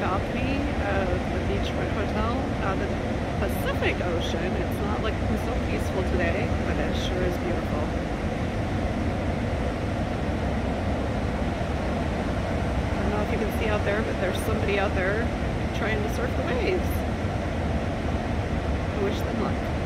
balcony of the Beachfront Hotel. The Pacific Ocean, it's not looking so peaceful today, but it sure is beautiful. I don't know if you can see out there, but there's somebody out there trying to surf the waves. I wish them luck.